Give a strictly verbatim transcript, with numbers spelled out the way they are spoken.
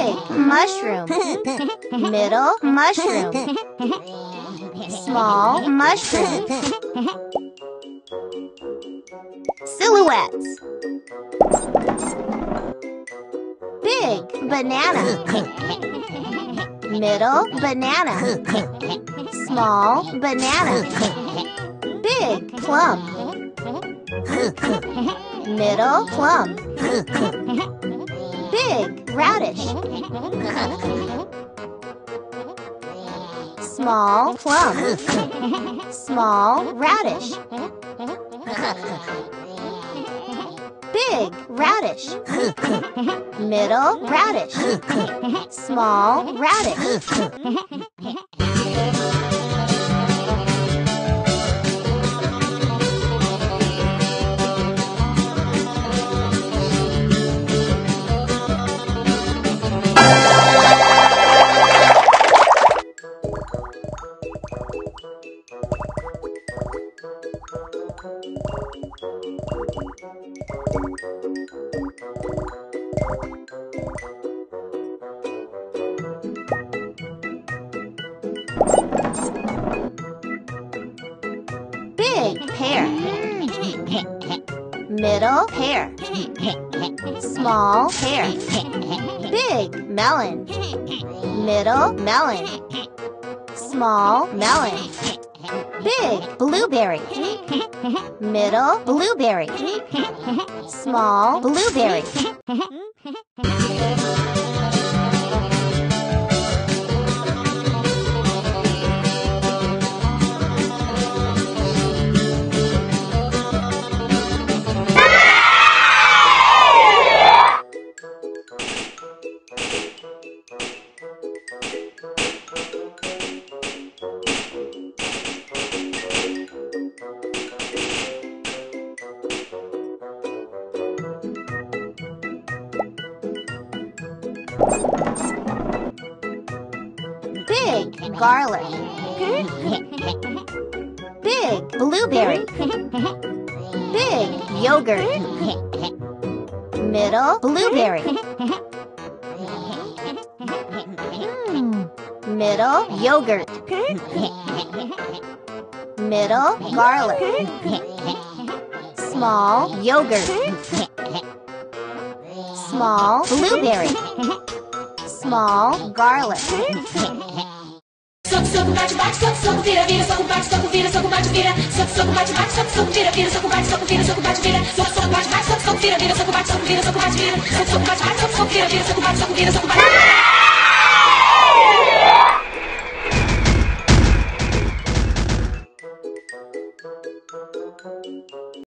Big mushroom. Middle mushroom. Small mushroom. Silhouettes. Big banana. Middle banana. Small banana. Big plum. Middle plum. Big radish. Small plum. Small radish. Big radish. Middle radish. Small radish. Big pear. Middle pear. Small pear. Big melon. Middle melon. Small melon. Big blueberry. Middle blueberry. Small blueberry. Big garlic. Big blueberry. Big yogurt. Middle blueberry. Middle yogurt. Middle garlic. Small yogurt. Small blueberry. Small garlic. Soco, soco, bate, bate, soco, soco, vira, vira, soco, bate, soco, vira, soco, bate, vira, soco, soco, bate, bate, soco, soco, vira, vira, soco, bate, soco, vira, soco, bate, vira, soco, soco, bate, bate, soco, soco, vira, vira, soco, bate, soco, vira, soco, bate, vira, soco, soco, bate, bate, soco, soco, vira, vira, soco, bate, soco, vira, soco, bate.